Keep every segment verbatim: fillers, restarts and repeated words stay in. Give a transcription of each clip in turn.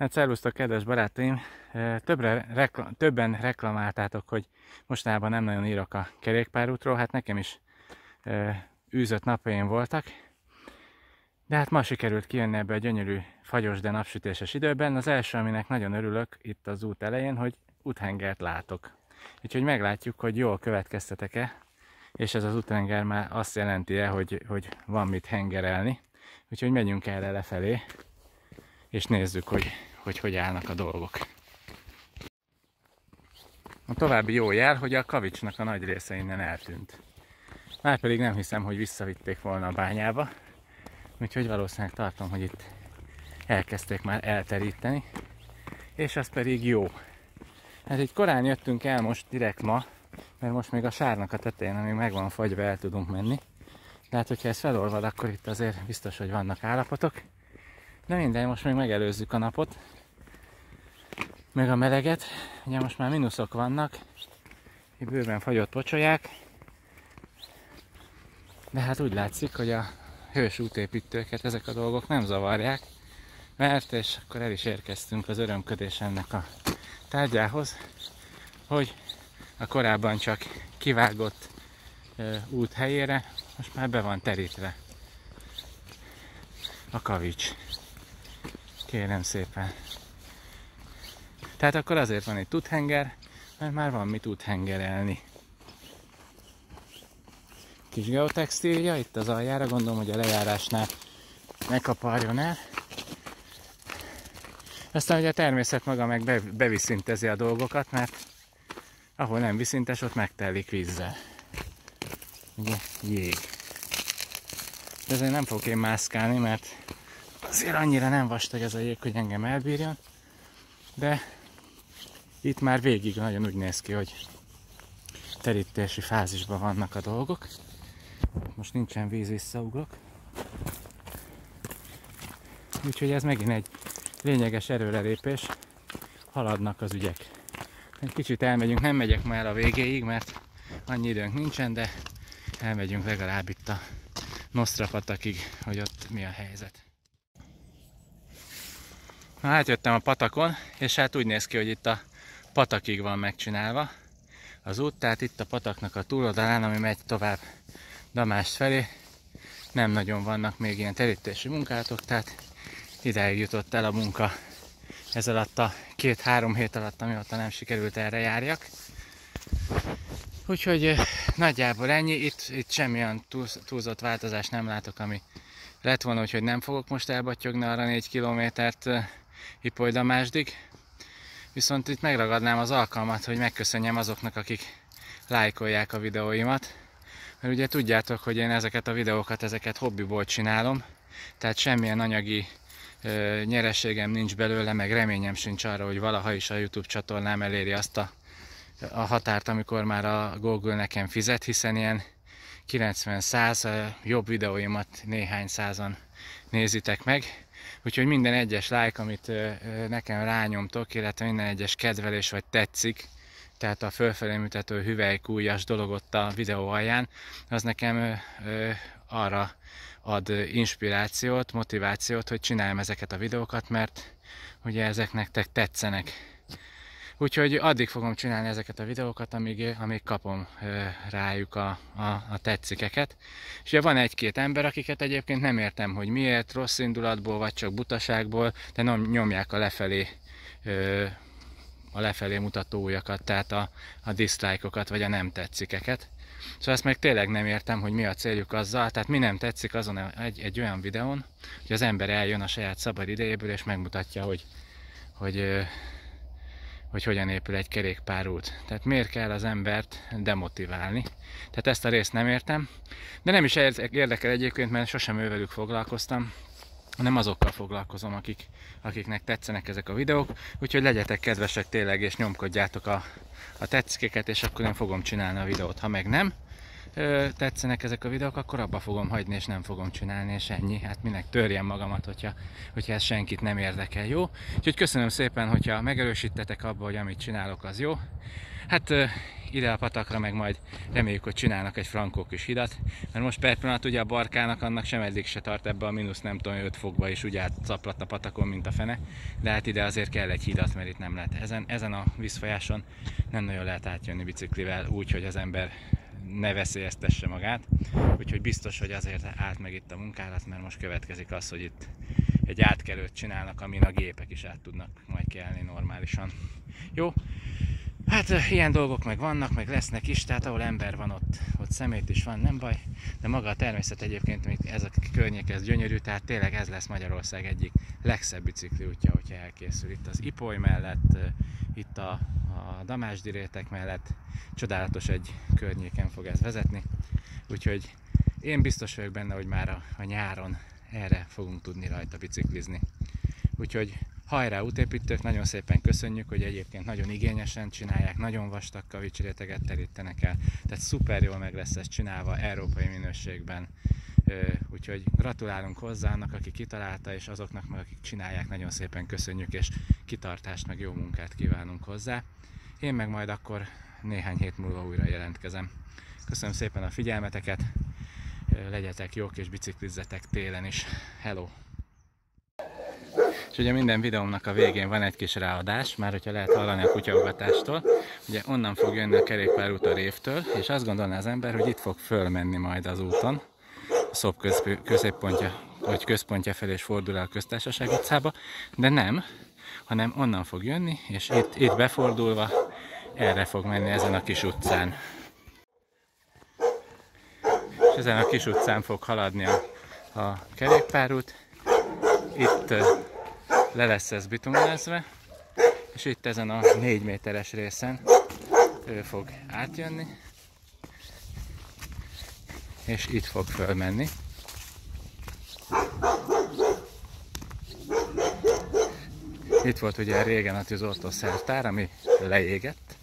Hát szervusztok, kedves barátaim! Többre rekla- többen reklamáltátok, hogy mostanában nem nagyon írok a kerékpárútról. Hát nekem is e, űzött napjaim voltak. De hát ma sikerült kijönni ebbe a gyönyörű, fagyos, de napsütéses időben. Az első, aminek nagyon örülök itt az út elején, hogy úthengert látok. Úgyhogy meglátjuk, hogy jól következtetek-e, és ez az úthenger már azt jelenti-e, hogy, hogy van mit hengerelni. Úgyhogy megyünk erre lefelé, és nézzük, hogy hogy hogy állnak a dolgok. A további jó jel, hogy a kavicsnak a nagy része innen eltűnt. Márpedig nem hiszem, hogy visszavitték volna a bányába, úgyhogy valószínűleg tartom, hogy itt elkezdték már elteríteni, és az pedig jó. Hát így korán jöttünk el most direkt ma, mert most még a sárnak a tetején, amíg meg van fagyva, el tudunk menni. De hát, hogyha ez felolvad, akkor itt azért biztos, hogy vannak állapotok. De minden, most még megelőzzük a napot, meg a meleget. Ugye most már mínuszok vannak, itt bőven fagyott pocsolyák, de hát úgy látszik, hogy a hős útépítőket ezek a dolgok nem zavarják, mert, és akkor el is érkeztünk az örömködésemnek a tárgyához, hogy a korábban csak kivágott út helyére most már be van terítve a kavics. Kérem szépen. Tehát akkor azért van itt úthenger, mert már van mit úthengerelni. Kis geotextília itt az aljára, gondolom, hogy a lejárásnál ne kaparjon el. Aztán ugye a természet maga meg beviszintezi a dolgokat, mert ahol nem viszintes, ott megtelik vízzel. Ugye, jég. De ezért nem fogok én mászkálni, mert azért annyira nem vastag ez a jég, hogy engem elbírjon. De itt már végig nagyon úgy néz ki, hogy terítési fázisban vannak a dolgok. Most nincsen víz, visszaugrok. Úgyhogy ez megint egy lényeges erőrelépés. Haladnak az ügyek. Egy kicsit elmegyünk, nem megyek már a végéig, mert annyi időnk nincsen, de elmegyünk legalább itt a Nostra patakig, hogy ott mi a helyzet. Na, átjöttem a patakon, és hát úgy néz ki, hogy itt a patakig van megcsinálva az út, tehát itt a pataknak a túloldalán, ami megy tovább Damást felé, nem nagyon vannak még ilyen terítési munkálatok, tehát idáig jutott el a munka ez alatt a két-három hét alatt, amióta nem sikerült erre járjak. Úgyhogy nagyjából ennyi, itt, itt semmilyen túl, túlzott változást nem látok, ami lett volna, úgyhogy nem fogok most elbattyogni arra négy kilométert Ipoly Damásdig. Viszont itt megragadnám az alkalmat, hogy megköszönjem azoknak, akik lájkolják a videóimat. Mert ugye tudjátok, hogy én ezeket a videókat, ezeket hobbiból csinálom, tehát semmilyen anyagi ö, nyereségem nincs belőle, meg reményem sincs arra, hogy valaha is a YouTube csatornám eléri azt a, a határt, amikor már a Google nekem fizet, hiszen ilyen kilencven-száz jobb videóimat néhány százan nézitek meg. Úgyhogy minden egyes like, amit ö, ö, nekem rányomtok, illetve minden egyes kedvelés vagy tetszik, tehát a fölfelé mutató hüvelykújas dolog ott a videó alján, az nekem ö, ö, arra ad inspirációt, motivációt, hogy csináljam ezeket a videókat, mert ugye ezek nektek tetszenek. Úgyhogy addig fogom csinálni ezeket a videókat, amíg, amíg kapom ö, rájuk a, a, a tetszikeket. És ugye van egy-két ember, akiket egyébként nem értem, hogy miért, rossz indulatból, vagy csak butaságból, de nyomják a lefelé ö, a lefelé mutató ujjakat, tehát a, a dislike-okat, vagy a nem tetszikeket. Szóval ezt meg tényleg nem értem, hogy mi a céljuk azzal, tehát mi nem tetszik azon egy, egy olyan videón, hogy az ember eljön a saját szabad idejéből, és megmutatja, hogy, hogy, hogy hogyan épül egy kerékpárút. Tehát miért kell az embert demotiválni. Tehát ezt a részt nem értem, de nem is érdekel egyébként, mert sosem ővelük foglalkoztam, hanem azokkal foglalkozom, akik, akiknek tetszenek ezek a videók, úgyhogy legyetek kedvesek tényleg, és nyomkodjátok a, a tetszikeket, és akkor én fogom csinálni a videót. Ha meg nem, ö, tetszenek ezek a videók, akkor abba fogom hagyni, és nem fogom csinálni, és ennyi. Hát minek törjem magamat, hogyha, hogyha ez senkit nem érdekel, jó? Úgyhogy köszönöm szépen, hogyha megerősítetek abba, hogy amit csinálok, az jó. Hát ö, ide a patakra meg majd reméljük, hogy csinálnak egy frankó kis hidat, mert most per pillanat ugye a barkának annak sem eddig se tart ebbe a mínusz nem tudom öt fokba, és ugye átszaplat a patakon, mint a fene, de hát ide azért kell egy hidat, mert itt nem lehet. Ezen, ezen a vízfolyáson nem nagyon lehet átjönni biciklivel úgy, hogy az ember ne veszélyeztesse magát, úgyhogy biztos, hogy azért állt meg itt a munkálat, mert most következik az, hogy itt egy átkelőt csinálnak, amin a gépek is át tudnak majd kelni normálisan. Jó? Hát ilyen dolgok meg vannak, meg lesznek is, tehát ahol ember van, ott, ott szemét is van, nem baj, de maga a természet egyébként, még ez a környék, ez gyönyörű, tehát tényleg ez lesz Magyarország egyik legszebb bicikli útja, hogyha elkészül. Itt az Ipoly mellett, itt a, a Damásdi rétek mellett csodálatos egy környéken fog ez vezetni, úgyhogy én biztos vagyok benne, hogy már a, a nyáron erre fogunk tudni rajta biciklizni. Úgyhogy hajrá útépítők, nagyon szépen köszönjük, hogy egyébként nagyon igényesen csinálják, nagyon vastag kavicsréteget terítenek el, tehát szuper jól meg lesz ez csinálva európai minőségben. Úgyhogy gratulálunk hozzá annak, aki kitalálta, és azoknak meg, akik csinálják, nagyon szépen köszönjük, és kitartást, meg jó munkát kívánunk hozzá. Én meg majd akkor néhány hét múlva újra jelentkezem. Köszönöm szépen a figyelmeteket, legyetek jók és biciklizzetek télen is. Hello! És ugye minden videómnak a végén van egy kis ráadás, már hogyha lehet hallani a kutyaugatástól. Ugye onnan fog jönni a kerékpárút a révtől, és azt gondolná az ember, hogy itt fog fölmenni majd az úton, a Szop középpontja, vagy központja felé, és fordul el a Köztársaság utcába, de nem, hanem onnan fog jönni, és itt, itt befordulva erre fog menni ezen a kis utcán. És ezen a kis utcán fog haladni a, a kerékpárút. Itt le lesz ez bitumlázva, és itt ezen a négy méteres részen ő fog átjönni, és itt fog fölmenni. Itt volt ugye régen a tűzoltószertár, ami leégett,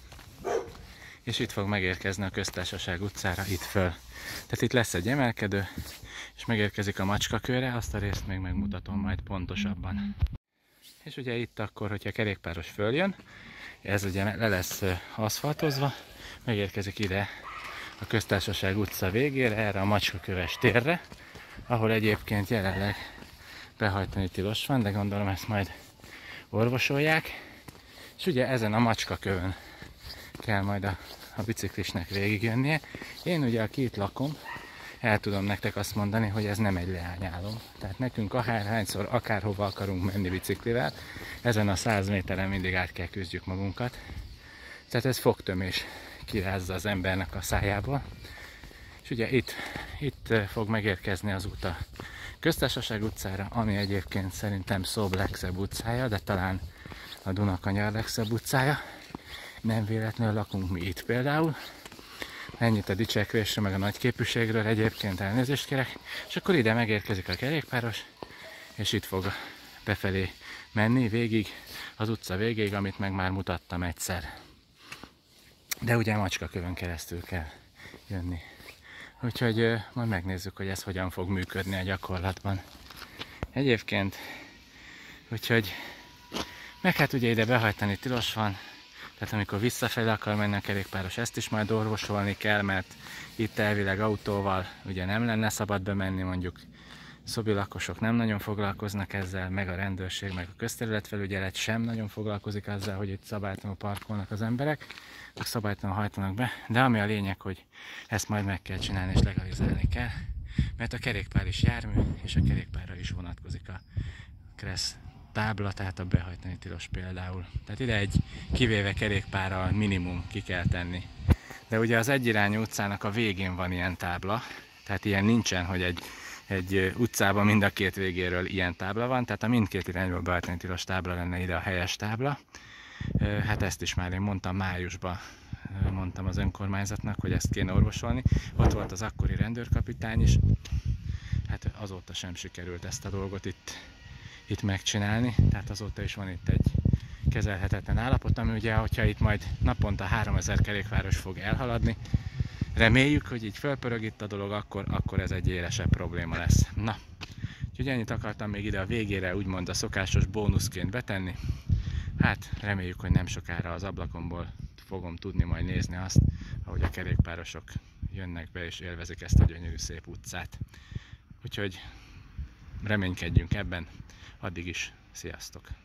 és itt fog megérkezni a Köztársaság utcára, itt föl. Tehát itt lesz egy emelkedő, és megérkezik a Macskakőre, azt a részt még megmutatom majd pontosabban. És ugye itt akkor, hogyha kerékpáros följön, ez ugye le lesz aszfaltozva, megérkezik ide a Köztársaság utca végére, erre a Macskaköves térre, ahol egyébként jelenleg behajtani tilos van, de gondolom ezt majd orvosolják. És ugye ezen a Macskakövön kell majd a, a biciklisnek végigjönnie. Én ugye, aki itt lakom, el tudom nektek azt mondani, hogy ez nem egy leányálom. Tehát nekünk akárhányszor, akárhova akarunk menni biciklivel, ezen a száz méteren mindig át kell küzdjük magunkat. Tehát ez fogtömés kirázza az embernek a szájából. És ugye itt, itt fog megérkezni az út a Köztársaság utcára, ami egyébként szerintem Szob legszebb utcája, de talán a Dunakanyar legszebb utcája. Nem véletlenül lakunk mi itt például. Ennyit a dicsekvésről, meg a nagyképűségről, egyébként elnézést kérek. És akkor ide megérkezik a kerékpáros, és itt fog befelé menni végig, az utca végéig, amit meg már mutattam egyszer. De ugye a Macskakövön keresztül kell jönni. Úgyhogy majd megnézzük, hogy ez hogyan fog működni a gyakorlatban. Egyébként, úgyhogy meg hát ugye ide behajtani tilos van, tehát amikor visszafelé akar menni a kerékpáros, ezt is majd orvosolni kell, mert itt elvileg autóval ugye nem lenne szabad bemenni, mondjuk szobi lakosok nem nagyon foglalkoznak ezzel, meg a rendőrség, meg a közterületfelügyelet sem nagyon foglalkozik ezzel, hogy itt szabálytalanul parkolnak az emberek, meg szabálytalanul hajtanak be, de ami a lényeg, hogy ezt majd meg kell csinálni és legalizálni kell, mert a kerékpár is jármű, és a kerékpárra is vonatkozik a KRESZ tábla, tehát a behajtani tilos például. Tehát ide egy kivéve kerékpárral minimum ki kell tenni. De ugye az egyirányú utcának a végén van ilyen tábla, tehát ilyen nincsen, hogy egy, egy utcában mind a két végéről ilyen tábla van, tehát a mindkét irányból behajtani tilos tábla lenne ide a helyes tábla. Hát ezt is már én mondtam májusban, mondtam az önkormányzatnak, hogy ezt kéne orvosolni. Ott volt az akkori rendőrkapitány is, hát azóta sem sikerült ezt a dolgot itt itt megcsinálni, tehát azóta is van itt egy kezelhetetlen állapot, ami ugye, hogyha itt majd naponta háromezer kerékpáros fog elhaladni, reméljük, hogy így fölpörög itt a dolog, akkor, akkor ez egy élesebb probléma lesz. Na, úgyhogy ennyit akartam még ide a végére úgymond a szokásos bónuszként betenni. Hát reméljük, hogy nem sokára az ablakomból fogom tudni majd nézni azt, ahogy a kerékpárosok jönnek be és élvezik ezt a gyönyörű szép utcát. Úgyhogy reménykedjünk ebben, addig is sziasztok!